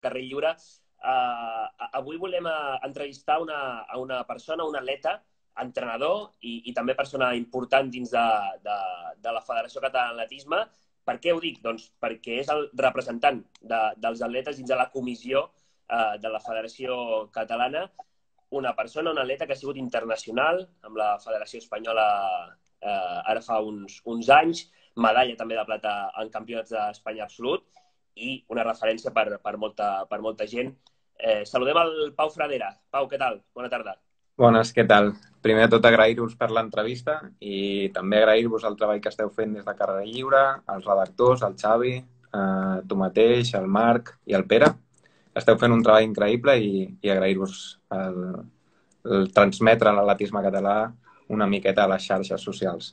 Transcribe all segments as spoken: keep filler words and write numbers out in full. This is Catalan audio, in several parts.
Carrer Lliure. Uh, avui volem uh, entrevistar una, a una persona, un atleta, entrenador i, i també persona important dins de, de, de la Federació Catalana d'Atletisme. Per què ho dic? Doncs perquè és el representant de, dels atletes dins de la comissió uh, de la Federació Catalana, una persona, un atleta que ha sigut internacional amb la Federació Espanyola uh, ara fa uns, uns anys, medalla també de plata en campionats d'Espanya absolut i una referència per, per, molta, per molta gent. Eh, saludem el Pau Fradera. Pau, què tal? Bona tarda. Bones, què tal? Primer de tot agrair-vos per l'entrevista i també agrair-vos el treball que esteu fent des de Carrer Lliure, els redactors, el Xavi, eh, tu mateix, el Marc i el Pere. Esteu fent un treball increïble i, i agrair-vos el, el transmetre l'atletisme català una miqueta a les xarxes socials.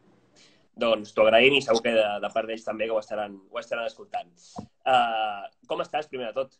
Doncs t'ho agraïm i segur que de, de part d'ells també que ho estaran, ho estaran escoltant. Uh, com estàs, primer de tot?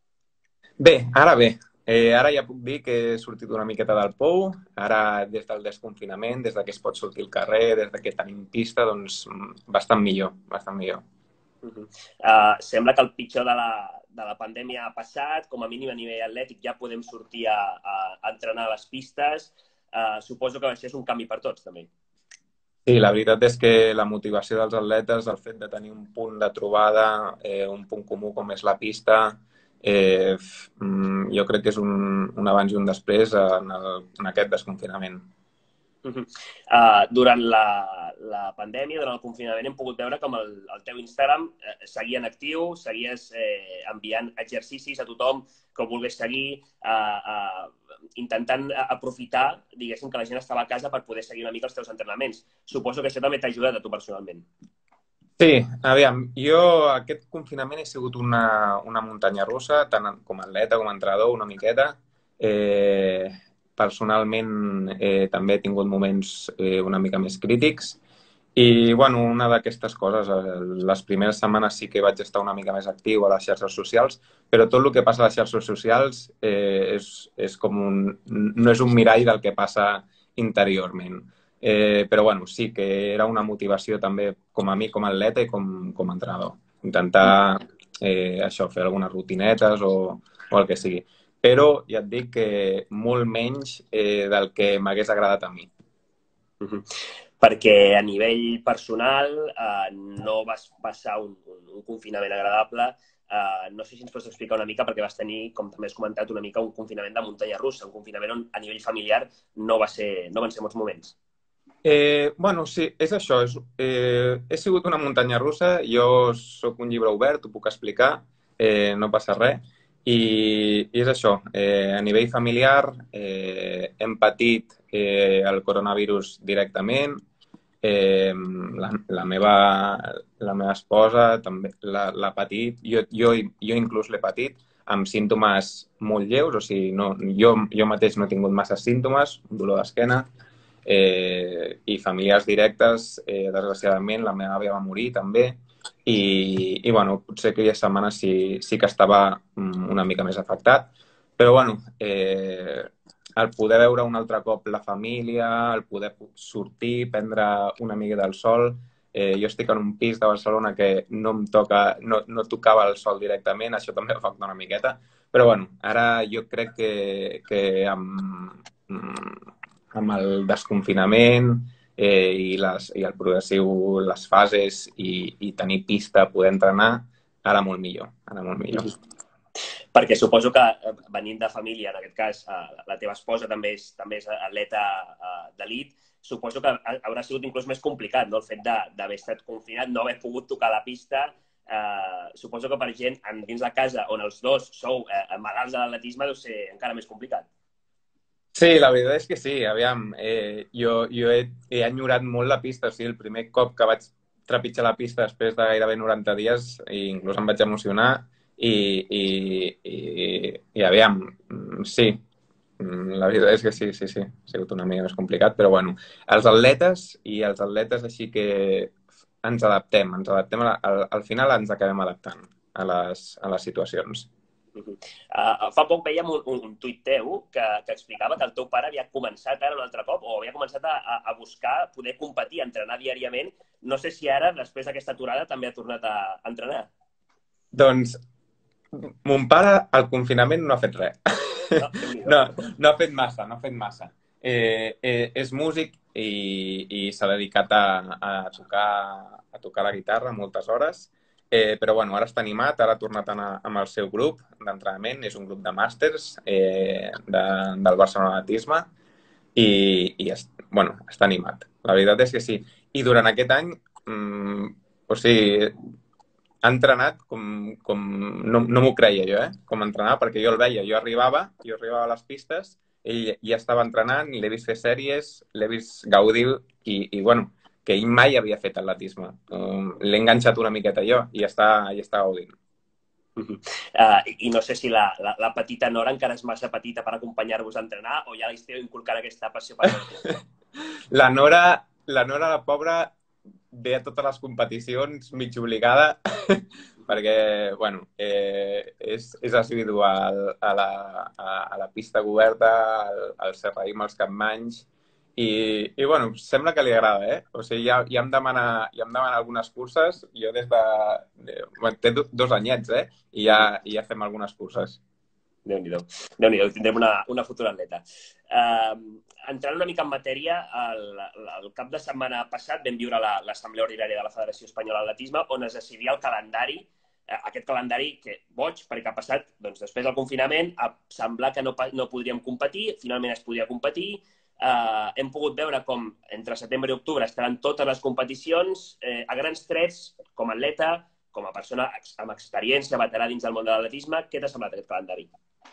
Bé, ara bé. Eh, ara ja puc dir que he sortit una miqueta del pou. Ara, des del desconfinament, des de que es pot sortir al carrer, des de que tenim pista, doncs bastant millor, bastant millor. Uh -huh. uh, sembla que el pitjor de la, de la pandèmia ha passat, com a mínim a nivell atlètic ja podem sortir a, a, a entrenar a les pistes. Uh, suposo que això és un canvi per tots, també. Sí, la veritat és que la motivació dels atletes, el fet de tenir un punt de trobada, eh, un punt comú com és la pista, eh, jo crec que és un, un abans i un després en, el, en aquest desconfinament. Uh -huh. uh, durant la, la pandèmia, durant el confinament, hem pogut veure com el, el teu Instagram eh, seguia en actiu, seguies eh, enviant exercicis a tothom que ho volgués seguir, uh, uh, intentant aprofitar, diguéssim, que la gent estava a casa per poder seguir una mica els teus entrenaments. Suposo que això també t'ha ajudat a tu personalment. Sí, aviam, jo aquest confinament he sigut una, una muntanya russa, tant com a atleta com a entrenador, una miqueta. Eh, personalment eh, també he tingut moments eh, una mica més crítics i, bueno, una d'aquestes coses, eh, les primeres setmanes sí que vaig estar una mica més actiu a les xarxes socials, però tot el que passa a les xarxes socials eh, és, és com un, no és un mirall del que passa interiorment. Eh, però, bueno, sí que era una motivació també com a mi, com a atleta i com, com a entrenador. Intentar eh, això, fer algunes rutinetes o, o el que sigui. Però ja et dic que molt menys eh, del que m'hagués agradat a mi. Uh -huh. Perquè a nivell personal eh, no vas passar un, un, un confinament agradable. Eh, no sé si ens pots explicar una mica, perquè vas tenir, com també has comentat, una mica un confinament de muntanya russa, un confinament on a nivell familiar no, va ser, no van ser molts moments. Eh, bueno, sí, és això. És, eh, he sigut una muntanya russa. Jo sóc un llibre obert, ho puc explicar, eh, no passa res. I, i és això, eh, a nivell familiar eh, hem patit eh, el coronavirus directament, eh, la, la, meva, la meva esposa també l'ha patit, jo, jo, jo inclús l'he patit, amb símptomes molt lleus, o sigui, no, jo, jo mateix no he tingut massa símptomes, un dolor d'esquena, eh, i familiars directes, eh, desgraciadament, la meva àvia va morir també, i, i bueno, potser aquelles setmanes sí, sí que estava una mica més afectat, però bueno, eh, el poder veure un altre cop la família, el poder sortir, prendre una mica del sol. Eh, jo estic en un pis de Barcelona que no em toca, no, no tocava el sol directament, això també afecta una miqueta, però bueno, ara jo crec que, que amb, amb el desconfinament eh, i, les, i el progressiu, les fases i, i tenir pista, poder entrenar, ara molt millor, ara molt millor. Perquè suposo que venint de família, en aquest cas, la teva esposa també és, també és atleta d'elit, suposo que haurà sigut inclús més complicat, no? El fet d'haver estat confinat, no haver pogut tocar la pista. Eh, suposo que per gent dins la casa on els dos sou eh, malalts de l'atletisme deu ser encara més complicat. Sí, la veritat és que sí. Aviam, eh, jo, jo he, he enyorat molt la pista. O sigui, el primer cop que vaig trepitjar la pista després de gairebé noranta dies, i inclús em vaig emocionar, i, i, i, i aviam, sí, la veritat és que sí, sí, sí, ha sigut una mica més complicat, però bueno, els atletes i els atletes així que ens adaptem, ens adaptem, a la, al, al final ens acabem adaptant a les, a les situacions. Uh -huh. uh, fa poc veiem un, un, un tuit teu que, que explicava que el teu pare havia començat ara un altre cop o havia començat a, a buscar poder competir, a entrenar diàriament. No sé si ara, després d'aquesta aturada, també ha tornat a entrenar. Doncs mon pare al confinament no ha fet res. No, No, no ha fet massa, no ha fet massa. Eh, eh, és músic i, i s'ha dedicat a, a, tocar, a tocar la guitarra moltes hores, eh, però bueno, ara està animat, ara ha tornat a anar amb el seu grup d'entrenament, és un grup de màsters eh, de, del Barcelona Atletisme i, i es, bueno, està animat. La veritat és que sí. I durant aquest any, mm, o sigui, ha entrenat com, com no, no m'ho creia jo, eh? Com entrenar, perquè jo el veia, jo arribava, jo arribava a les pistes, ell ja estava entrenant, l'he vist fer sèries, l'he vist gaudir i, i bueno, que ell mai havia fet atletisme. Um, l'he enganxat una miqueta jo i està, i està gaudint. Uh -huh. uh, i, I no sé si la, la, la petita Nora encara és massa petita per acompanyar-vos a entrenar o ja li esteu inculcant aquesta passió per l'atletisme? La Nora, la Nora, la pobra, ve a totes les competicions mig obligada perquè, bueno, eh, és, és assidual a la, a, a la pista coberta, al, al Serrahim, als Capmanys, i, i, bueno, sembla que li agrada, eh? O sigui, ja, ja, em demana, ja em demana algunes curses, jo des de... de bueno, té dos anyets, eh? I ja, i ja fem algunes curses. Déu-n'hi-do. Déu-n'hi-do, tindrem una, una futura atleta. Uh, entrant una mica en matèria, el, el cap de setmana passat vam viure l'Assemblea Ordinària de la Federació Espanyola d'Atletisme on es decidia el calendari, uh, aquest calendari que boig, perquè ha passat, doncs, després del confinament, a semblar que no, no podríem competir, finalment es podia competir, uh, hem pogut veure com entre setembre i octubre estaran totes les competicions, eh, a grans trets, com a atleta, com a persona amb experiència, veterà dins del món de l'atletisme, què t'ha semblat aquest calendari?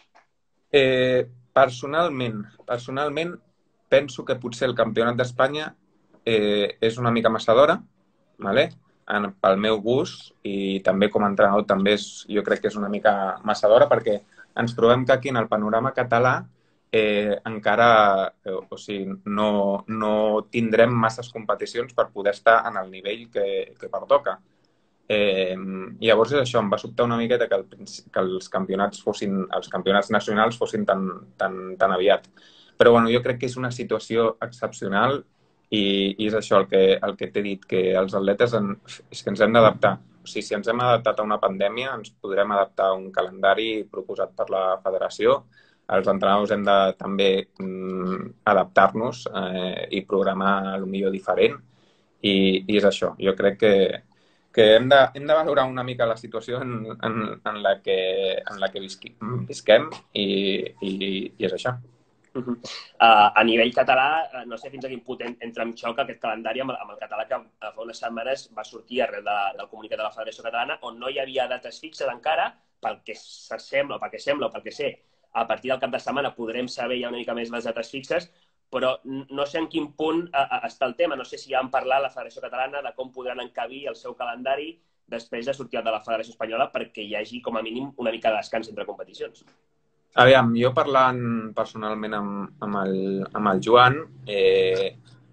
Eh, personalment, personalment penso que potser el Campionat d'Espanya eh, és una mica massa d'hora, ¿vale? En, pel meu gust, i també com a entrenador també és, jo crec que és una mica massa d'hora perquè ens trobem que aquí en el panorama català eh, encara eh, o sigui, no, no tindrem masses competicions per poder estar en el nivell que, que pertoca. Eh, llavors és això, em va sobtar una miqueta que, el, que els campionats fossin, els campionats nacionals fossin tan, tan, tan aviat. Però bueno, jo crec que és una situació excepcional i, i és això el que, el que t'he dit, que els atletes en, és que ens hem d'adaptar. O sigui, si ens hem adaptat a una pandèmia, ens podrem adaptar a un calendari proposat per la federació. Els entrenadors hem de també mm, adaptar-nos eh, i programar el millor diferent. I, i és això, jo crec que que hem de, hem de valorar una mica la situació en, en, en la que, en la que visqui, visquem i, i, i és això. Uh -huh. uh, a nivell català, no sé fins a quin punt entra en xoc aquest calendari amb el, amb el català que fa unes setmanes va sortir arrel de, del comunicat de la Federació Catalana on no hi havia dates fixes encara, pel que sembla, o pel que sembla, o pel que sé, a partir del cap de setmana podrem saber ja una mica més les dates fixes, però no sé en quin punt està el tema. No sé si ja han parlat la Federació Catalana de com podran encabir el seu calendari després de sortir de la Federació Espanyola perquè hi hagi, com a mínim, una mica de descans entre competicions. Aviam, jo parlant personalment amb, amb, el, amb el Joan, eh,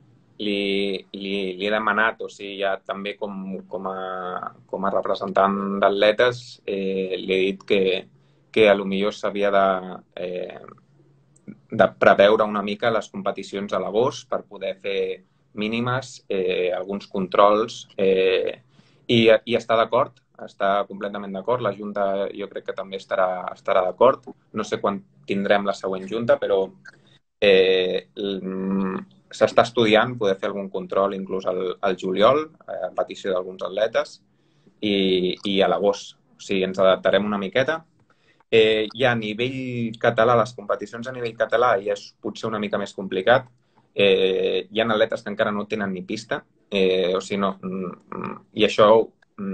li, li, li he demanat, o sigui, ja també com, com, a, com a representant d'atletes, eh, li he dit que, que a lo millor s'havia de... Eh, de preveure una mica les competicions a l'agost per poder fer mínimes, eh, alguns controls eh, i, i està d'acord, està completament d'acord. La Junta jo crec que també estarà, estarà d'acord. No sé quan tindrem la següent Junta, però eh, s'està estudiant poder fer algun control inclús al, al juliol, a petició d'alguns atletes, i, i a l'agost. O sigui, ens adaptarem una miqueta. Eh, ja a nivell català, les competicions a nivell català ja és potser una mica més complicat. Eh, hi ha atletes que encara no tenen ni pista, eh, o sigui, no, i això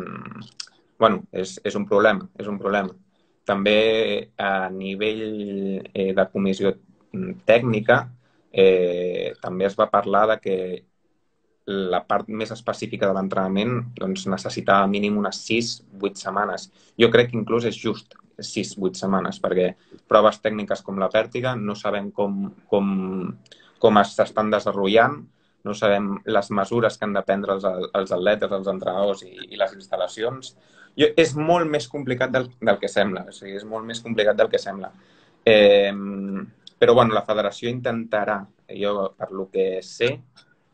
bueno, és, és un problema, és un problema. També a nivell eh, de comissió tècnica eh, també es va parlar de que la part més específica de l'entrenament doncs, necessitava mínim unes sis vuit setmanes. Jo crec que inclús és just sis vuit setmanes, perquè proves tècniques com la pèrtiga no sabem com, com, com s'estan desenvolupant, no sabem les mesures que han de prendre els, els atletes, els entrenadors i, i les instal·lacions. Jo, és molt més complicat del, del que sembla, o sigui, és molt més complicat del que sembla. Eh, però, bueno, la federació intentarà, jo per lo que sé,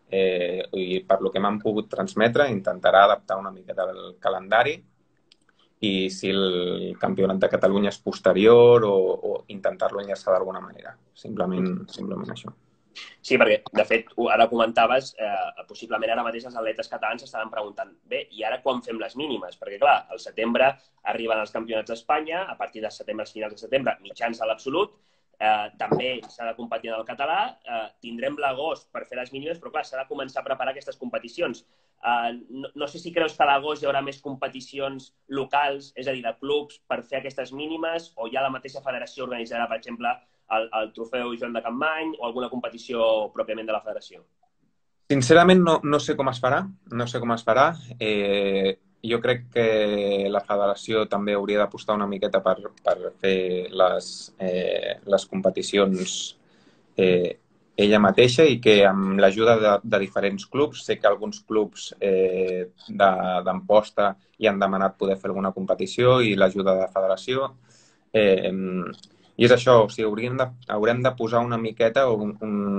eh, i per lo que m'han pogut transmetre, intentarà adaptar una miqueta el calendari i si el campionat de Catalunya és posterior o, o intentar-lo enllaçar d'alguna manera. Simplement, simplement això. Sí, perquè, de fet, ara comentaves, eh, possiblement ara mateix els atletes catalans estaven preguntant, bé, i ara quan fem les mínimes? Perquè, clar, al setembre arriben els campionats d'Espanya, a partir de setembre, finals de setembre, mitjans a l'absolut, eh, també s'ha de competir en el català, eh, tindrem l'agost per fer les mínimes, però, clar, s'ha de començar a preparar aquestes competicions. Eh, no, no sé si creus que a l'agost hi haurà més competicions locals, és a dir, de clubs, per fer aquestes mínimes, o ja la mateixa federació organitzarà, per exemple, el, el trofeu Joan de Campmany o alguna competició pròpiament de la federació? Sincerament, no, no sé com es farà. No sé com es farà. Eh, jo crec que la federació també hauria d'apostar una miqueta per, per fer les, eh, les competicions eh, ella mateixa i que amb l'ajuda de, de diferents clubs, sé que alguns clubs eh, d'Amposta hi han demanat poder fer alguna competició i l'ajuda de la federació. Eh, I és això, o sigui, hauríem de, haurem de posar una miqueta un,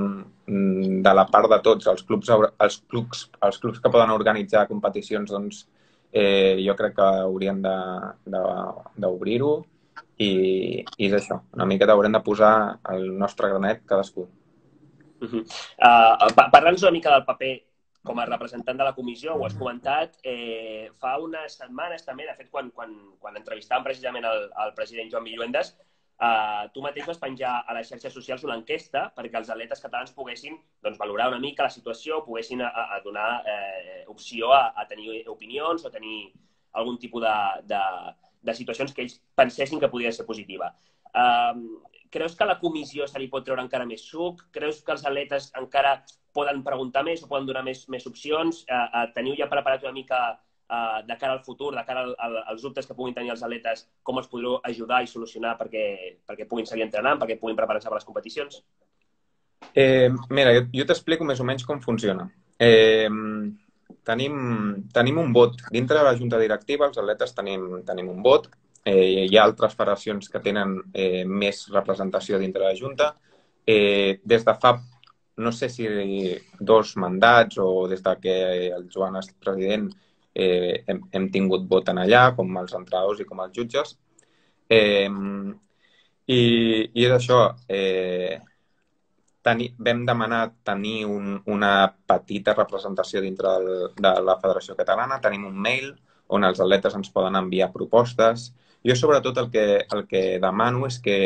un, de la part de tots. Els clubs, els clubs, els clubs que poden organitzar competicions, doncs, eh, jo crec que haurien d'obrir-ho i, i és això. Una miqueta haurem de posar el nostre granet cadascú. Uh -huh. uh, Parla'ns una mica del paper com a representant de la comissió, ho has comentat, eh, fa unes setmanes també, de fet, quan, quan, quan entrevistàvem precisament el, el president Joan Milluendes, eh, tu mateix vas penjar a les xarxes socials una enquesta perquè els atletes catalans poguessin doncs, valorar una mica la situació, poguessin a, a donar eh, opció a, a tenir opinions o tenir algun tipus de, de, de situacions que ells pensessin que podia ser positiva. Eh, creus que a la comissió se li pot treure encara més suc? Creus que els atletes encara poden preguntar més o poden donar més, més opcions? Eh, eh, teniu ja preparat una mica eh, de cara al futur, de cara al, al, als dubtes que puguin tenir els atletes, com els podreu ajudar i solucionar perquè, perquè puguin seguir entrenant, perquè puguin preparar-se per les competicions? Eh, mira, jo, jo t'explico més o menys com funciona. Eh, tenim, tenim un vot. Dintre de la junta directiva, els atletes tenim, tenim un vot. Eh, hi ha altres federacions que tenen eh, més representació dintre de la junta. Eh, des de fa, no sé si dos mandats o des de que el Joan és president, eh, hem, hem tingut vot en allà, com els entrenadors i com els jutges. Eh, i, I és això. Eh, Teni, vam demanar tenir un, una petita representació dintre del, de la Federació Catalana. Tenim un mail on els atletes ens poden enviar propostes. Jo, sobretot, el que, el que demano és que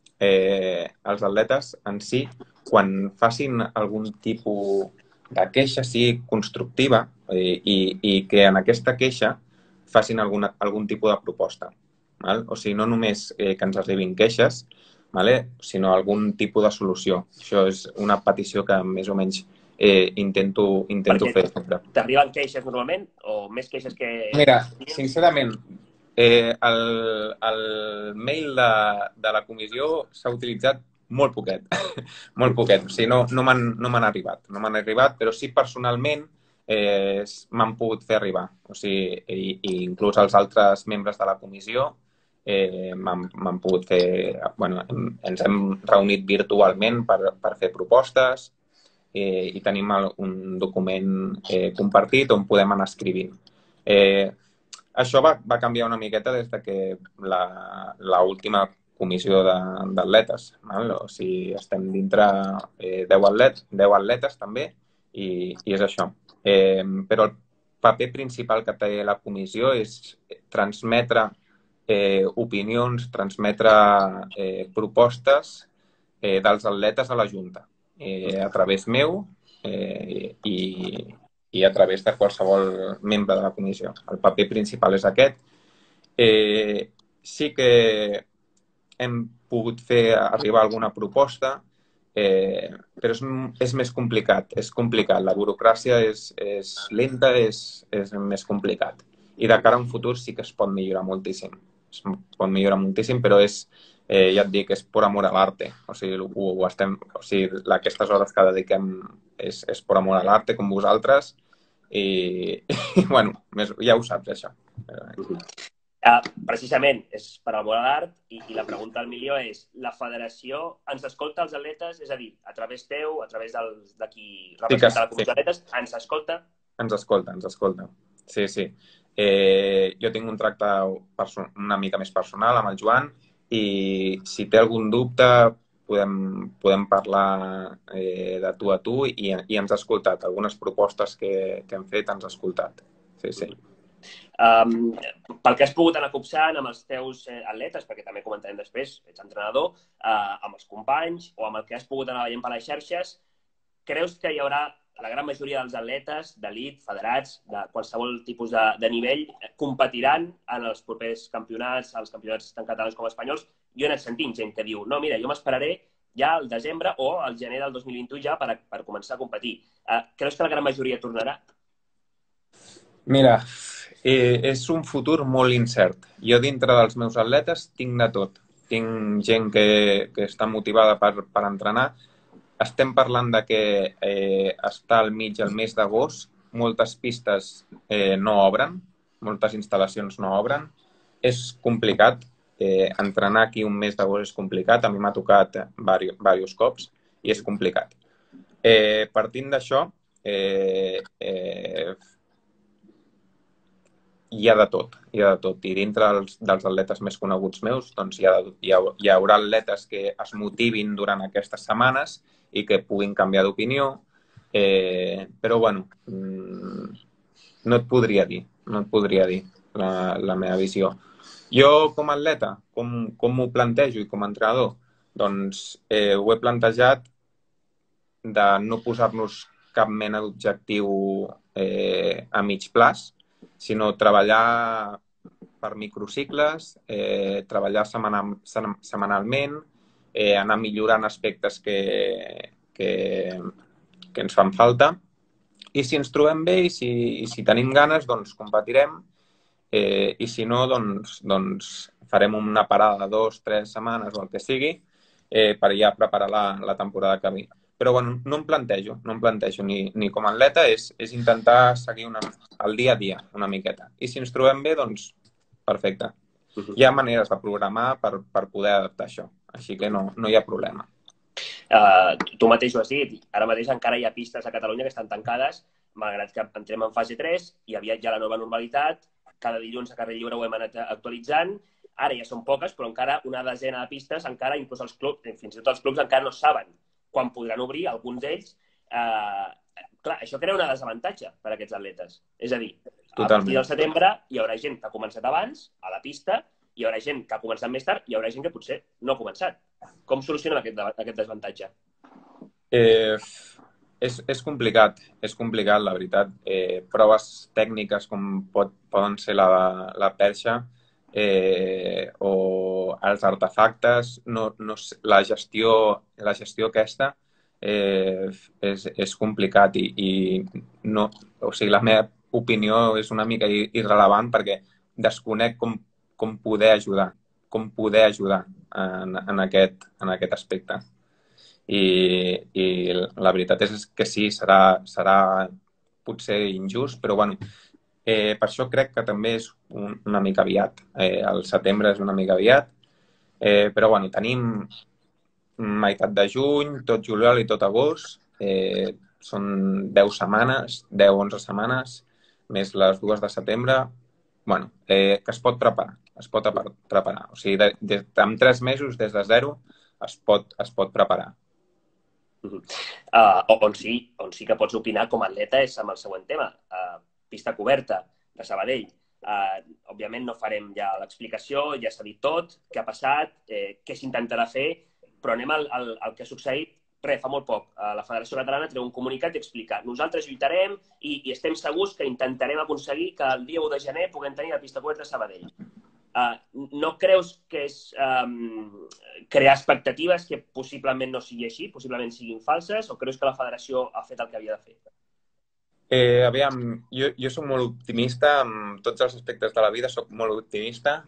eh, els atletes en si, quan facin algun tipus de queixa, sigui constructiva eh, i, i que en aquesta queixa facin alguna, algun tipus de proposta. Val? O sigui, no només eh, que ens arribin queixes, vale? Sinó algun tipus de solució. Això és una petició que més o menys eh, intento, intento fer sempre. T'arriben queixes normalment o més queixes que... Mira, sincerament, eh, el, el mail de, de la comissió s'ha utilitzat molt poquet, molt poquet. O sigui, no, no m'han no m'han arribat, no m'han arribat, però sí personalment eh, m'han pogut fer arribar. O sigui, i, i inclús els altres membres de la comissió eh, m'han pogut fer... Bueno, hem, ens hem reunit virtualment per, per fer propostes eh, i tenim el, un document eh, compartit on podem anar escrivint. Eh, això va, va canviar una miqueta des de que l'última comissió d'atletes. O sigui, estem dintre eh, deu, atlet, deu atletes també i, i és això. Eh, però el paper principal que té la comissió és transmetre Eh, opinions, transmetre eh, propostes eh, dels atletes a la Junta, eh, a través meu eh, i, i a través de qualsevol membre de la comissió. El paper principal és aquest. Eh, sí que hem pogut fer arribar alguna proposta, eh, però és, és més complicat. És complicat. La burocràcia és, és lenta, és, és més complicat. I de cara a un futur sí que es pot millorar moltíssim. Es pot millorar moltíssim, però és, eh, ja et dic, és per amor a l'arte. O sigui, ho, ho estem, o sigui, aquestes hores que dediquem és, és per amor a l'arte, com vosaltres, i, i bueno, més, ja ho saps, això. Uh, precisament, és per amor a l'art i, i la pregunta al milió és, la federació ens escolta els atletes? És a dir, a través teu, a través de qui representa sí, la comissió d'atletes, ens escolta? Ens escolta, ens escolta. Sí, sí. Eh, jo tinc un tracte una mica més personal amb el Joan i si té algun dubte podem, podem parlar eh, de tu a tu i, i ens ha escoltat. Algunes propostes que, que hem fet ens ha escoltat. Sí, sí. Um, pel que has pogut anar copsant amb els teus eh, atletes, perquè també comentarem després, ets entrenador, uh, amb els companys o amb el que has pogut anar veient per les xarxes, creus que hi haurà la gran majoria dels atletes d'elit, federats, de qualsevol tipus de, de nivell, competiran en els propers campionats, als campionats tant catalans com espanyols? Jo he anat sentint gent que diu, no, mira, jo m'esperaré ja al desembre o al gener del dos mil vint u ja per, per començar a competir. Uh, creus que la gran majoria tornarà? Mira, eh, és un futur molt incert. Jo dintre dels meus atletes tinc de tot. Tinc gent que, que està motivada per, per entrenar. Estem parlant de que eh, està al mig el mes d'agost. Moltes pistes eh, no obren, moltes instal·lacions no obren. És complicat. Eh, entrenar aquí un mes d'agost és complicat. A mi m'ha tocat diversos, diversos cops i és complicat. Eh, partint d'això, eh, eh, hi ha de tot, hi ha de tot. I dintre dels, dels atletes més coneguts meus, doncs hi, ha de, hi, ha, hi haurà atletes que es motivin durant aquestes setmanes i que puguin canviar d'opinió. Eh, però, bueno, no et podria dir, no et podria dir la, la meva visió. Jo, com a atleta, com, com m'ho plantejo i com a entrenador? Doncs eh, ho he plantejat de no posar-nos cap mena d'objectiu eh, a mig plaç, sinó treballar per microcicles, eh, treballar setmanal, setmanalment, eh, anar millorant aspectes que, que, que ens fan falta. I si ens trobem bé i si, i si tenim ganes, doncs competirem. Eh, I si no, doncs, doncs farem una parada de dos, tres setmanes o el que sigui eh, per ja preparar la, la temporada que ve. Però bueno, no em plantejo, no em plantejo ni, ni com a atleta, és, és intentar seguir una, el dia a dia una miqueta. I si ens trobem bé, doncs perfecte. Uh-huh. Hi ha maneres de programar per, per poder adaptar això, així que no, no hi ha problema. Uh, tu mateix ho has dit, ara mateix encara hi ha pistes a Catalunya que estan tancades, malgrat que entrem en fase tres, hi ha aviat ja la nova normalitat, cada dilluns a Carrer Lliure ho hem anat actualitzant, ara ja són poques, però encara una desena de pistes, encara inclús els clubs, fins i tot els clubs encara no saben quan podran obrir, alguns d'ells. Eh, clar, això crea una desavantatge per a aquests atletes. És a dir, a Totalment. Partir del setembre hi haurà gent que ha començat abans, a la pista, hi haurà gent que ha començat més tard, hi haurà gent que potser no ha començat. Com solucionem aquest, aquest desavantatge? Eh, és, és complicat, és complicat, la veritat. Eh, proves tècniques com pot, poden ser la, la perxa, Eh, o els artefactes, no, no, la, gestió, la gestió aquesta eh, és, és complicat i, i no, o sigui, la meva opinió és una mica irrellevant perquè desconec com, com poder ajudar, com poder ajudar en, en, aquest, en aquest aspecte. I, i la veritat és que sí, serà, serà potser injust, però bueno, Eh, per això crec que també és un, una mica aviat. Eh, el setembre és una mica aviat. Eh, però, bueno, tenim meitat de juny, tot juliol i tot agost. Eh, són deu setmanes, deu onze setmanes, més les dues de setembre. Bueno, eh, que es pot preparar. Es pot preparar. O sigui, de, de, en tres mesos, des de zero, es pot, es pot preparar. Uh-huh. uh, on, sí, on sí que pots opinar com a atleta és amb el següent tema. Uh, pista coberta de Sabadell. Uh, òbviament no farem ja l'explicació, ja s'ha dit tot, què ha passat, eh, què s'intentarà fer, però anem al, al, al que ha succeït. Res, fa molt poc. Uh, la Federació Catalana treu un comunicat i explica nosaltres lluitarem i, i estem segurs que intentarem aconseguir que el dia u de gener puguem tenir la pista coberta de Sabadell. Uh, no creus que és um, crear expectatives que possiblement no sigui així, possiblement siguin falses, o creus que la Federació ha fet el que havia de fer? Eh, aviam, jo, jo soc molt optimista en tots els aspectes de la vida, soc molt optimista.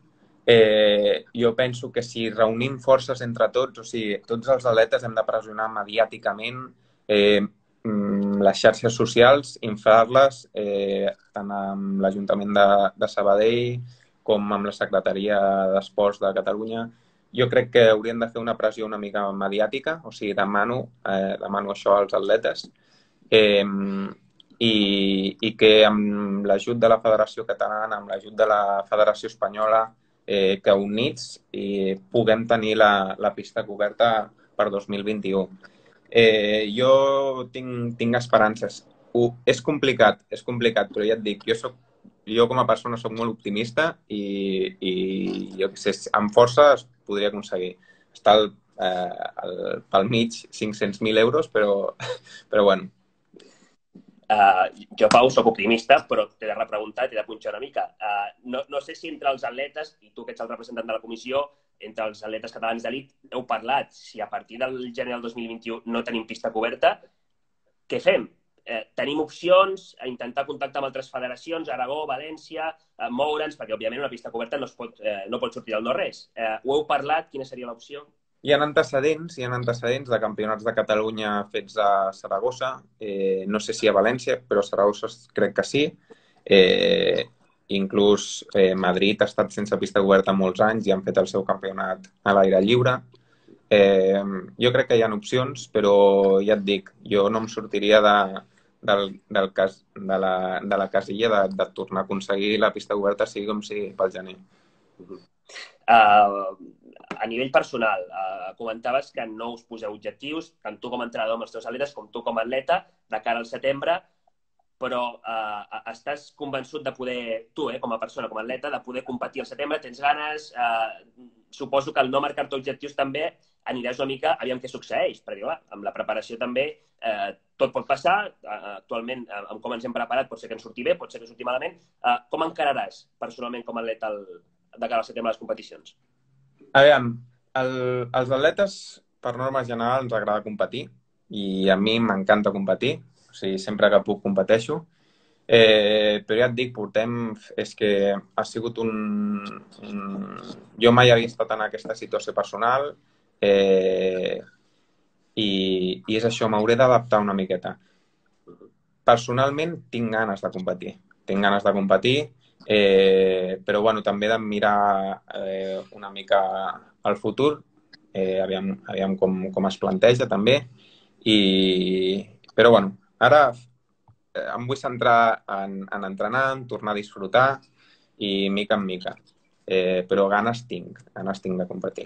Eh, jo penso que si reunim forces entre tots, o sigui, tots els atletes hem de pressionar mediàticament eh, les xarxes socials, inflar-les eh, tant amb l'Ajuntament de, de Sabadell com amb la Secretaria d'Esports de Catalunya. Jo crec que hauríem de fer una pressió una mica mediàtica, o sigui, demano, eh, demano això als atletes. Eh, i, i que amb l'ajut de la Federació Catalana, amb l'ajut de la Federació Espanyola, eh, que units i puguem tenir la, la pista coberta per dos mil vint-i-u. Eh, jo tinc, tinc esperances. Ho, és complicat, és complicat, però ja et dic, jo, soc, jo com a persona soc molt optimista i, i jo què sé, amb força es podria aconseguir. Està al, eh, al, pel mig cinc-cents mil euros, però, però bueno. Uh, jo, Pau, soc optimista, però t'he de repreguntar, t'he de punxar una mica. Uh, no, no sé si entre els atletes, i tu que ets el representant de la comissió, entre els atletes catalans d'elit, heu parlat si a partir del gener del dos mil vint-i-u no tenim pista coberta, què fem? Eh, tenim opcions a intentar contactar amb altres federacions, Aragó, València, eh, moure'ns, perquè òbviament una pista coberta no, es pot, eh, no pot sortir del no-res. Eh, ho heu parlat? Quina seria l'opció? Hi ha antecedents, hi ha antecedents de campionats de Catalunya fets a Saragossa, eh, no sé si a València, però a Saragossa crec que sí. Eh, inclús eh, Madrid ha estat sense pista coberta molts anys i han fet el seu campionat a l'aire lliure. Eh, jo crec que hi ha opcions, però ja et dic, jo no em sortiria de, del, del cas, de, la, de la casilla de, de tornar a aconseguir la pista coberta sigui com sigui pel gener. Uh, a nivell personal, uh, comentaves que no us poseu objectius, tant tu com a entrenador amb els teus atletes com tu com a atleta, de cara al setembre, però uh, estàs convençut de poder, tu, eh, com a persona, com a atleta, de poder competir al setembre, tens ganes, uh, suposo que al no marcar-te objectius també aniràs una mica aviam què succeeix, perquè clar, amb la preparació també eh, tot pot passar, uh, actualment uh, amb com ens hem preparat pot ser que ens surti bé, pot ser que surti malament, uh, com encararàs personalment com a atleta el, de cara al setembre a les competicions? A veure, el, els atletes, per norma general, ens agrada competir i a mi m'encanta competir, o sigui, sempre que puc competeixo. Eh, però ja et dic, portem... És que ha sigut un... un... Jo mai havia estat en aquesta situació personal eh, i, i és això, m'hauré d'adaptar una miqueta. Personalment tinc ganes de competir, tinc ganes de competir, eh, però bueno, també de mirar eh, una mica al futur, eh, aviam, aviam com, com es planteja també, i, però bueno, ara eh, em vull centrar en, en entrenar, en tornar a disfrutar i mica en mica, eh, però ganes tinc, ganes tinc de competir.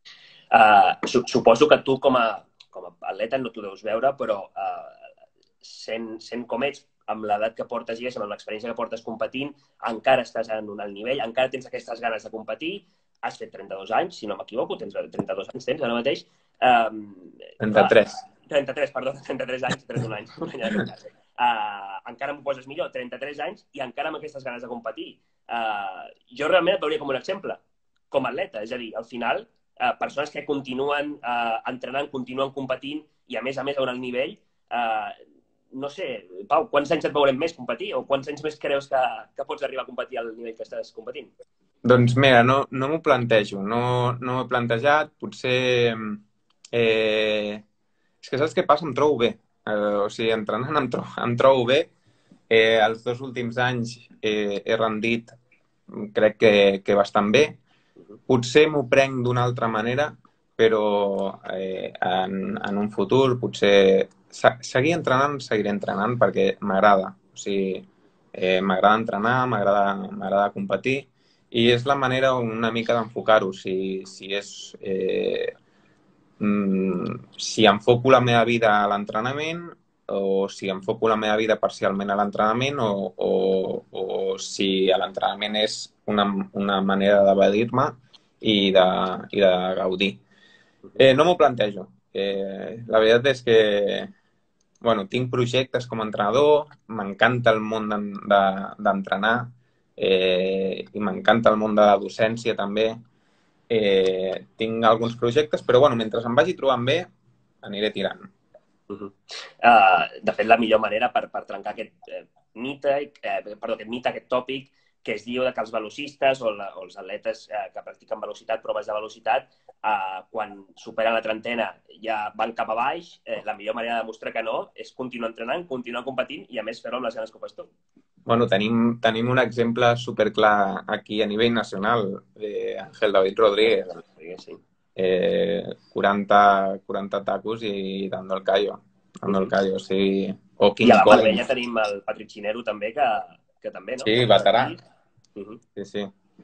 Uh, suposo que tu com a, com a atleta no t'ho deus veure, però uh, sent, sent com ets, amb l'edat que portes, diguéssim, amb l'experiència que portes competint, encara estàs en un alt nivell, encara tens aquestes ganes de competir, has fet trenta-dos anys, si no m'equivoco, tens trenta-dos anys, tens ara mateix. Um, trenta-tres. Uh, trenta-tres, perdó, trenta-tres anys, trenta-un anys, un any de casa. Uh, encara m'ho poses millor, trenta-tres anys i encara amb aquestes ganes de competir. Uh, jo realment et veuria com un exemple, com a atleta, és a dir, al final, uh, persones que continuen uh, entrenant, continuen competint i a més a més a un alt nivell, uh, no sé, Pau, quants anys et veurem més competir o quants anys més creus que, que pots arribar a competir al nivell que estàs competint? Doncs mira, no, no m'ho plantejo, no, no m'ho he plantejat, potser... Eh, és que saps què passa? Em trobo bé, eh, o sigui, entrenant em, tro em trobo bé, eh, els dos últims anys eh, he rendit, crec que, que bastant bé, potser m'ho prenc d'una altra manera, però eh, en, en un futur potser seguir entrenant, seguiré entrenant perquè m'agrada. O sigui, eh, m'agrada entrenar, m'agrada competir i és la manera una mica d'enfocar-ho. Si, si és... Eh, si enfoco la meva vida a l'entrenament o si enfoco la meva vida parcialment a l'entrenament o, o, o si l'entrenament és una, una manera d'evadir-me i de, i de gaudir. Eh, no m'ho plantejo. Eh, la veritat és que bueno, tinc projectes com a entrenador, m'encanta el món d'entrenar eh, i m'encanta el món de la docència també. Eh, tinc alguns projectes, però bueno, mentre em vagi trobant bé, aniré tirant. Uh -huh. uh, de fet, la millor manera per, per trencar aquest eh, mite, eh, perdó, aquest mite, aquest tòpic, que es diu que els velocistes o, la, o els atletes eh, que practiquen velocitat, proves de velocitat, eh, quan superen la trentena ja van cap a baix, eh, la millor manera de demostrar que no és continuar entrenant, continuar competint i a més fer-ho amb les ganes que ho fas tu. Bueno, tenim, tenim un exemple superclar aquí a nivell nacional, d'Àngel David Rodríguez. Sí. Eh, quaranta, quaranta tacos i dando el callo. Dando el callo, sí. O I a Kim la Collins. Marbella tenim el Patrick Chinero també, que, que també, no? Sí, veterà. Uh -huh. Sí, sí.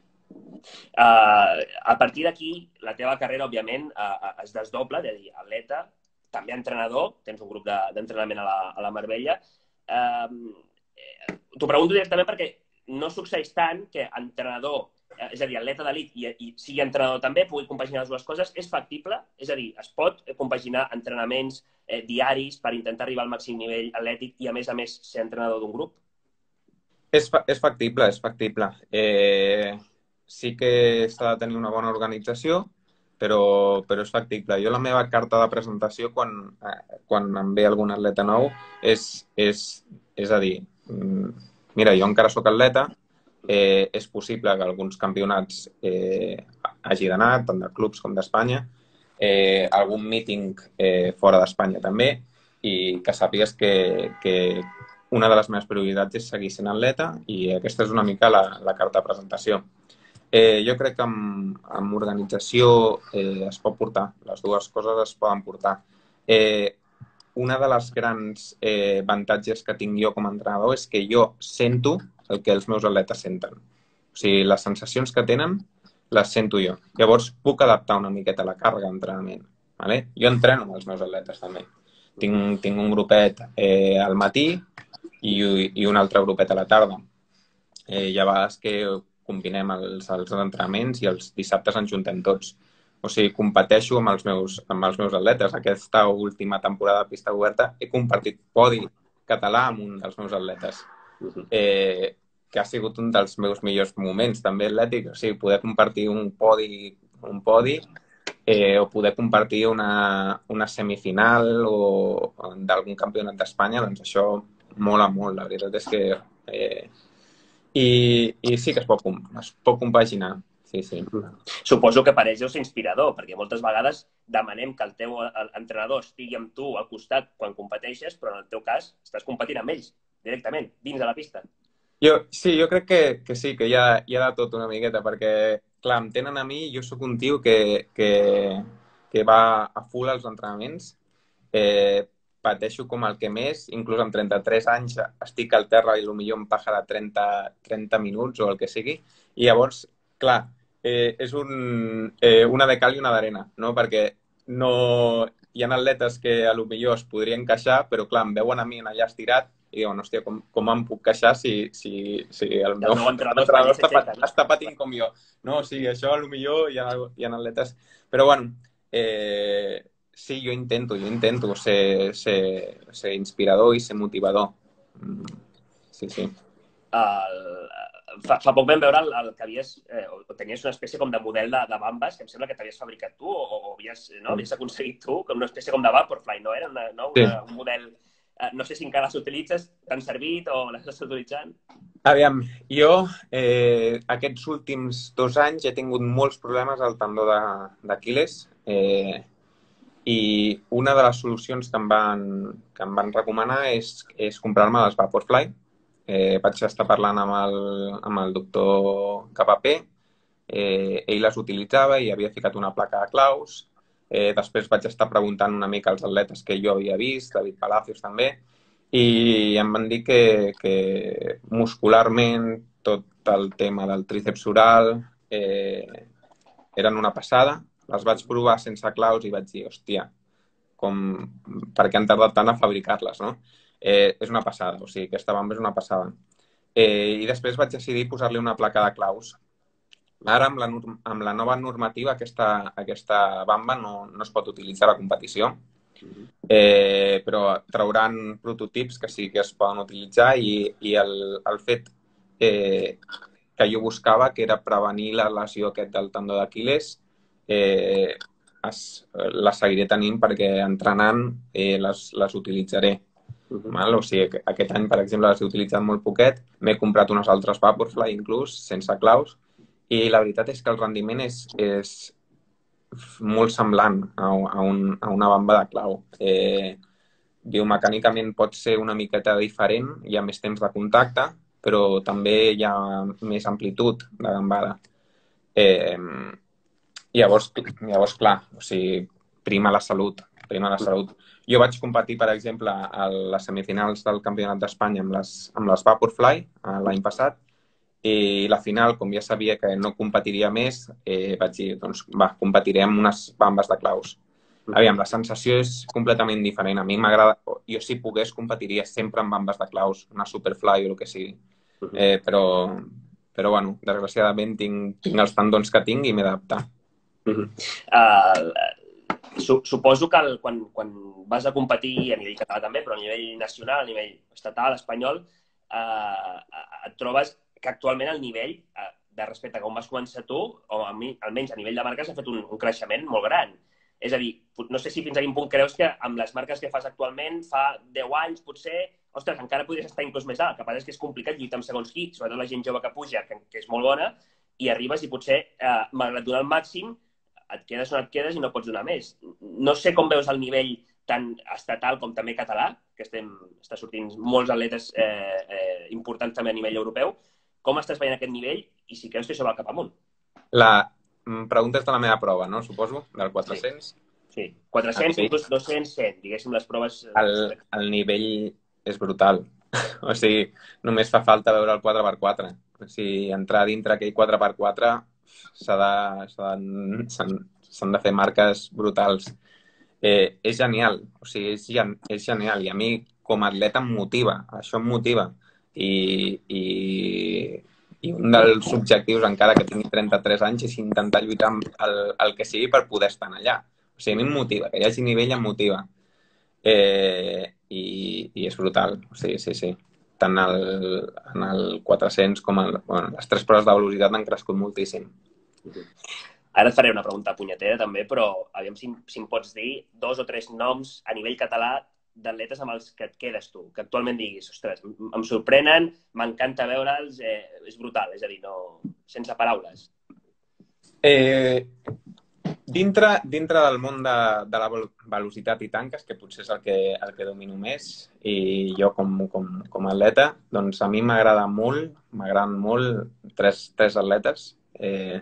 Uh, a partir d'aquí, la teva carrera, òbviament, uh, es desdobla, és a dir, atleta, també entrenador, tens un grup d'entrenament de, a, la, a la Marbella. Uh, T'ho pregunto directament perquè no succeeix tant que entrenador, és a dir, atleta d'elit i, i sigui entrenador també, pugui compaginar les dues coses. És factible? És a dir, es pot compaginar entrenaments eh, diaris per intentar arribar al màxim nivell atlètic i, a més a més, ser entrenador d'un grup? És, fa és factible, és factible. Eh, sí que s'ha de tenir una bona organització, però, però és factible. Jo la meva carta de presentació quan, eh, quan em ve algun atleta nou és, és, és a dir, mira, jo encara sóc atleta, eh, és possible que alguns campionats eh, hagi d'anar, tant de clubs com d'Espanya, eh, algun míting eh, fora d'Espanya també, i que sàpigues que, que una de les meves prioritats és seguir sent atleta i aquesta és una mica la, la carta de presentació. Eh, jo crec que amb, amb organització eh, es pot portar, les dues coses es poden portar. Eh, una de les grans eh, avantatges que tinc jo com a entrenador és que jo sento el que els meus atletes senten. O sigui, les sensacions que tenen les sento jo. Llavors, puc adaptar una miqueta la càrrega d'entrenament. Vale? Jo entreno amb els meus atletes també. Tinc, tinc un grupet eh, al matí i, i un altre grupet a la tarda. Eh, hi ha vegades que combinem els, els entrenaments i els dissabtes ens juntem tots. O sigui, competeixo amb els meus, amb els meus atletes. Aquesta última temporada de pista oberta he compartit podi català amb un dels meus atletes. Eh, que ha sigut un dels meus millors moments també atlètics. O sigui, poder compartir un podi, un podi eh, o poder compartir una, una semifinal o d'algun campionat d'Espanya, doncs això mola molt. La veritat és que... Eh, i, i sí que es pot, es pot compaginar. Sí, sí. Suposo que per ells deu ser inspirador, perquè moltes vegades demanem que el teu entrenador estigui amb tu al costat quan competeixes, però en el teu cas estàs competint amb ells, directament, dins de la pista. Jo, sí, jo crec que, que sí, que hi ha, hi ha de tot una miqueta, perquè, clar, em tenen a mi, jo sóc un tio que, que, que va a full als entrenaments, eh, pateixo com el que més, inclús amb trenta-tres anys estic al terra i potser em paja de trenta, trenta minuts o el que sigui, i llavors, clar, eh, és un, eh, una de cal i una d'arena, no? Perquè no, hi ha atletes que a lo millor es podrien queixar, però clar, em veuen a mi allà estirat i diuen, hòstia, com, com em puc queixar si, si, si el meu, el meu entrenador, entrenador està, està, no? està patint com jo. No, o sigui, això a lo millor hi ha, hi ha atletes... Però bueno, eh, sí, jo intento, jo intento ser, ser, ser inspirador i ser motivador. Sí, sí. El, fa, fa poc vam veure el, el que havies, eh, o tenies una espècie com de model de, de bambes, que em sembla que t'havies fabricat tu, o, o havies, no, havies aconseguit tu, com una espècie com de Vaporfly, no? Era una, no? Una, un model, eh, no sé si encara les utilitzes, t'han servit o les estàs utilitzant? Aviam, jo eh, aquests últims dos anys he tingut molts problemes al tendó d'Aquiles eh, i una de les solucions que em van, que em van recomanar és, és comprar-me les Vaporfly. Eh, vaig estar parlant amb el, amb el doctor Capapé, eh, ell les utilitzava i havia ficat una placa de claus. Eh, després vaig estar preguntant una mica als atletes que jo havia vist, David Palacios també, i em van dir que, que muscularment tot el tema del tríceps oral eh, eren una passada. Les vaig provar sense claus i vaig dir, hòstia, com, per què han tardat tant a fabricar-les, no? Eh, és una passada, o sigui, aquesta bamba és una passada. Eh, I després vaig decidir posar-li una placa de claus. Ara, amb la, amb la nova normativa, aquesta, aquesta bamba no, no es pot utilitzar a la competició, eh, però trauran prototips que sí que es poden utilitzar i, i el, el fet eh, que jo buscava, que era prevenir la lesió aquest del tendó d'Aquiles, eh, es, la seguiré tenint perquè entrenant eh, les, les utilitzaré. Val? O sigui, aquest any, per exemple, les he utilitzat molt poquet. M'he comprat unes altres Vaporfly, inclús, sense claus. I la veritat és que el rendiment és, és molt semblant a, a, un, a una bamba de clau. Eh, biomecànicament pot ser una miqueta diferent, hi ha més temps de contacte, però també hi ha més amplitud de gambada. Eh, llavors, llavors, clar, o sigui, prima la salut. prima la salut. Jo vaig competir, per exemple, a les semifinals del Campionat d'Espanya amb les, amb les Vaporfly l'any passat, i la final, com ja sabia que no competiria més, eh, vaig dir, doncs, va, competiré amb unes bambes de claus. Aviam, la sensació és completament diferent. A mi m'agrada... Jo, si pogués, competiria sempre amb bambes de claus, una Superfly o el que sigui. Eh, però, però, bueno, desgraciadament tinc, tinc els tendons que tinc i m'he d'adaptar. Uh -huh. uh, su suposo que el, quan, quan vas a competir a nivell català també, però a nivell nacional, a nivell estatal, espanyol, uh, et trobes que actualment el nivell, uh, de respecte a com vas començar tu, o a mi, almenys a nivell de marques, ha fet un, un creixement molt gran. És a dir, no sé si fins a quin punt creus que amb les marques que fas actualment, fa deu anys, potser, ostres, encara podries estar inclús més alt. El que passa és que és complicat lluitar amb segons qui, sobretot la gent jove que puja, que, que és molt bona, i arribes i potser, eh, malgrat donar el màxim, et quedes on et quedes i no pots donar més. No sé com veus el nivell tant estatal com també català, que estem, està sortint molts atletes eh, eh, importants també a nivell europeu. Com estàs veient aquest nivell i si creus que això va cap amunt? La pregunta és de la meva prova, no? Suposo, del quatre-cents. Sí, sí. quatre-cents, nivell... inclús dos-cents, cent, diguéssim, les proves... El, el nivell és brutal. O sigui, només fa falta veure el quatre per quatre. O sigui, entrar dintre aquell quatre per quatre s'han de, s'han de fer marques brutals. Eh, és genial, o sigui, és, és genial. I a mi, com a atleta, em motiva. Això em motiva. I, i, i un dels objectius, encara que tingui trenta-tres anys, és intentar lluitar el, el que sigui per poder estar allà. O sigui, a mi em motiva, que hi hagi nivell em motiva. Eh, i, i és brutal, o sigui, sí, sí. Tant el, en el quatre-cents com el, bueno, les tres proves de velocitat han crescut moltíssim. Ara et faré una pregunta punyetera també, però aviam si, si em pots dir dos o tres noms a nivell català d'atletes amb els que et quedes tu, que actualment diguis, ostres, em sorprenen, m'encanta veure'ls, eh, és brutal, és a dir, no, sense paraules. Eh, dintre, dintre del món de, de la velocitat i tanques, que potser és el que, el que domino més, i jo com, com, com a atleta, doncs a mi m'agrada molt, m'agraden molt tres, tres atletes, eh,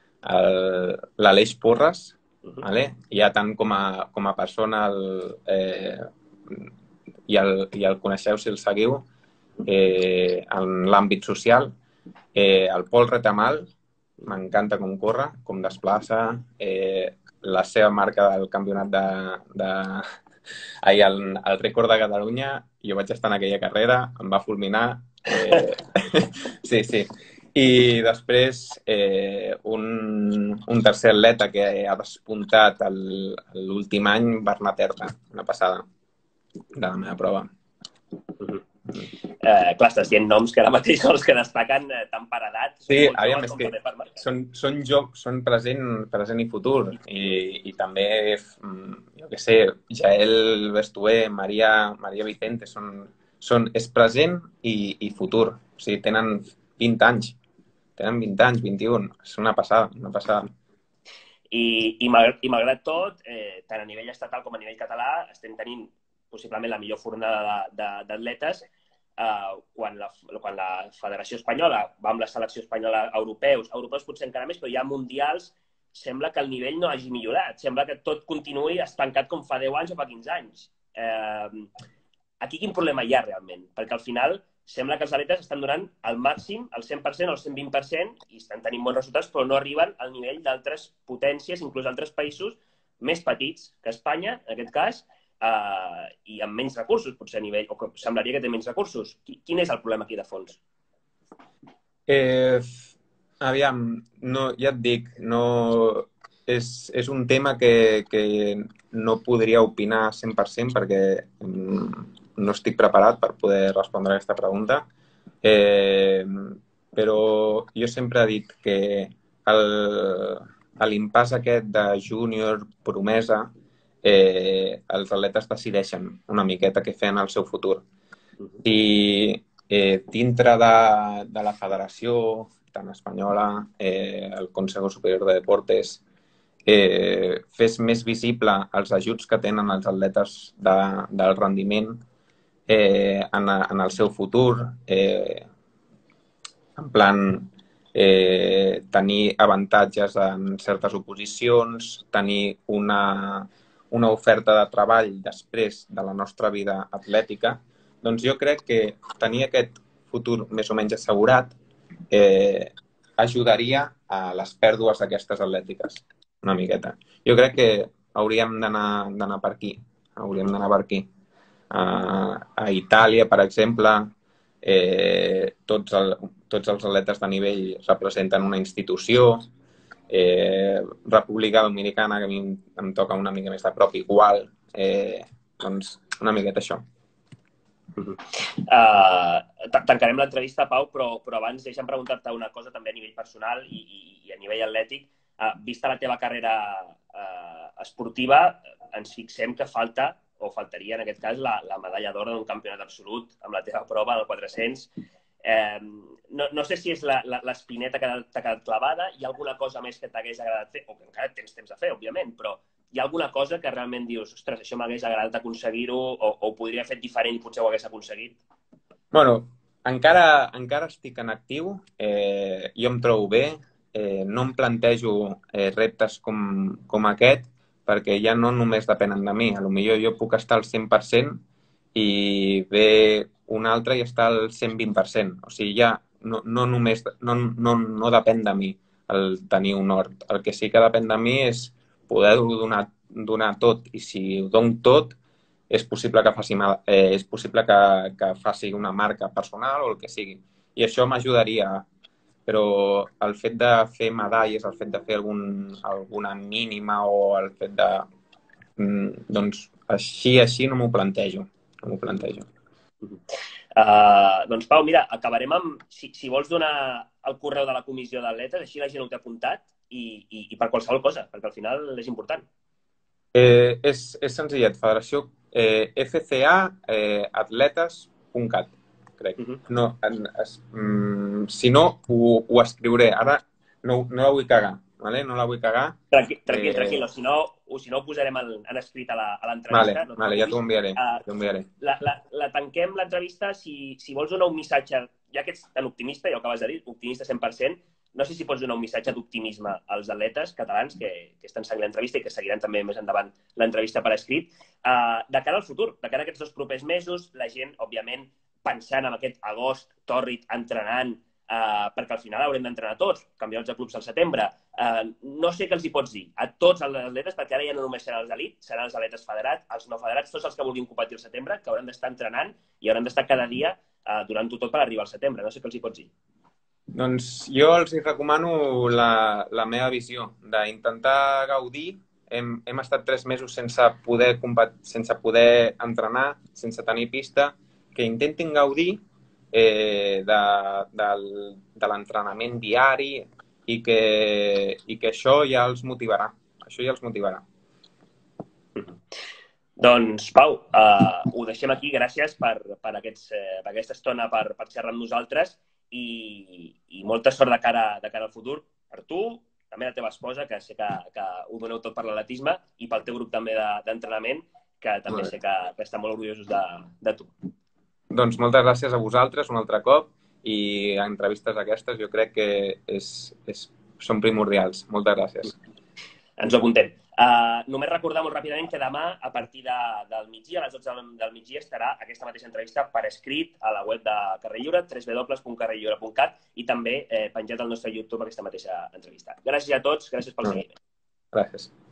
l'Aleix Porras, uh -huh. vale? Ja tant com a, com a persona el, eh, i, el, i el coneixeu si el seguiu eh, en l'àmbit social, eh, el Pol Retamal, m'encanta com corre, com desplaça, eh, la seva marca del campionat de... de... Ai, el, el rècord de Catalunya, jo vaig estar en aquella carrera, em va fulminar. Eh... sí, sí. I després eh, un, un tercer atleta que ha despuntat l'últim any, Bernat Herta, una passada de la meva prova. Mm-hmm. eh, clar, estàs dient noms que ara mateix són els que destaquen eh, tant per edat. Sí, aviam, és que són, són, jo, són present, present i futur. I, i també, jo què sé, Jael Bestué, Maria, Maria Vicente, són, són, és present i, i futur. O sigui, tenen vint anys. Tenen vint anys, vint-i-un. És una passada, una passada. I, i, malgrat, i malgrat tot, eh, tant a nivell estatal com a nivell català, estem tenint possiblement la millor fornada d'atletes eh, quan, la, quan la Federació Espanyola va amb la selecció espanyola a europeus, europeus potser encara més, però ja mundials, sembla que el nivell no hagi millorat. Sembla que tot continuï estancat com fa deu anys o fa quinze anys. Eh, aquí quin problema hi ha realment? Perquè al final sembla que els atletes estan donant al màxim, el cent per cent o el cent vint per cent, i estan tenint bons resultats, però no arriben al nivell d'altres potències, inclús d'altres països més petits que Espanya, en aquest cas, Uh, i amb menys recursos, potser a nivell, o que semblaria que té menys recursos. Quin és el problema aquí de fons? Eh, aviam, no, ja et dic, no, és, és un tema que, que no podria opinar cent per cent perquè no estic preparat per poder respondre a aquesta pregunta. Eh, però jo sempre he dit que l'impàs aquest de júnior, promesa, Eh, els atletes decideixen una miqueta què fer en el seu futur. I eh, dintre de, de la federació, tant espanyola, eh, el Consejo Superior de Deportes, eh, fes més visible els ajuts que tenen els atletes de, del rendiment eh, en, en el seu futur, eh, en plan eh, tenir avantatges en certes oposicions, tenir una una oferta de treball després de la nostra vida atlètica, doncs jo crec que tenir aquest futur més o menys assegurat eh, ajudaria a les pèrdues d'aquestes atlètiques, una miqueta. Jo crec que hauríem d'anar per aquí, hauríem d'anar per aquí. Uh, a Itàlia, per exemple, eh, tots, el, tots els atletes de nivell representen una institució. Eh, República Dominicana, que a mi em toca una mica més de prop, igual. Eh, doncs una miqueta això. Uh, tancarem l'entrevista, Pau, però, però abans deixa'm preguntar-te una cosa també a nivell personal i, i, i a nivell atlètic. Uh, vista la teva carrera uh, esportiva, ens fixem que falta, o faltaria en aquest cas, la, la medalla d'or d'un campionat absolut amb la teva prova, el quatre-cents. Eh, no, no sé si és l'espineta que t'ha quedat clavada, hi ha alguna cosa més que t'hagués agradat fer, o que encara tens temps de fer, òbviament, però hi ha alguna cosa que realment dius, ostres, això m'hagués agradat aconseguir-ho o, o ho podria haver fet diferent i potser ho hagués aconseguit? Bueno, encara, encara estic en actiu, eh, jo em trobo bé, eh, no em plantejo eh, reptes com, com aquest, perquè ja no només depenen de mi. A lo millor jo puc estar al cent per cent i ve un altre i està al cent vint per cent. O sigui, ja no, no només no, no, no depèn de mi el tenir un hort. El que sí que depèn de mi és poder-ho donar, donar tot. I si ho dono tot, és possible que faci, eh, és possible que, que faci una marca personal o el que sigui. I això m'ajudaria. Però el fet de fer medalles, el fet de fer algun, alguna mínima o el fet de... Doncs així, així no m'ho plantejo. No m'ho plantejo. Uh, doncs, Pau, mira, acabarem amb... Si, si vols donar el correu de la comissió d'atletes, així la gent ho té apuntat i, i, i per qualsevol cosa, perquè al final és important. Eh, és, és senzillet. Federació eh, F C A eh, atletes punt cat, crec. Uh -huh. no, en, es, mm, si no, ho, ho escriuré. Ara no, no la vull cagar, ¿vale? No la vull cagar. Tranquil, tranquil, eh... tranquil. Si no, o si no ho posarem en, en escrit a l'entrevista. Vale, no vale, ja t'ho enviaré. Uh, enviaré. La, la, la tanquem l'entrevista. Si, si vols donar un missatge, ja que ets tan optimista, ja ho acabes de dir, optimista cent per cent, no sé si pots donar un missatge d'optimisme als atletes catalans que, que estan seguint l'entrevista i que seguiran també més endavant l'entrevista per escrit, uh, de cara al futur, de cara a aquests dos propers mesos, la gent, òbviament, pensant en aquest agost tòrrid entrenant, uh, perquè al final haurem d'entrenar tots, campionats de clubs al setembre. Uh, no sé què els hi pots dir a tots els atletes, perquè ara ja no només seran els elits, seran els atletes federats, els no federats, tots els que vulguin competir al setembre, que hauran d'estar entrenant i hauran d'estar cada dia uh, donant-ho tot per arribar al setembre. No sé què els hi pots dir. Doncs jo els recomano la, la meva visió d'intentar gaudir. Hem, hem estat tres mesos sense poder, sense poder entrenar, sense tenir pista, que intentin gaudir eh, de, de, de l'entrenament diari i que, i que això ja els motivarà. Això ja els motivarà. Mm-hmm. Doncs, Pau, uh, ho deixem aquí. Gràcies per, per, aquests, eh, per aquesta estona per, per xerrar amb nosaltres. I, i molta sort de cara, de cara al futur per tu, també la teva esposa, que sé que, que ho doneu tot per l'atletisme, i pel teu grup també d'entrenament, de, que també sé que, que estan molt orgullosos de, de tu. Doncs moltes gràcies a vosaltres un altre cop i a entrevistes aquestes jo crec que és, és, són primordials. Moltes gràcies. Ens ho apuntem. Uh, només recordar molt ràpidament que demà, a partir de, del migdia, a les dotze del migdia, estarà aquesta mateixa entrevista per escrit a la web de Carrer Lliure, w w w punt carrer lliure punt cat, i també eh, penjat al nostre YouTube aquesta mateixa entrevista. Gràcies a tots, gràcies pel seguiment. Gràcies.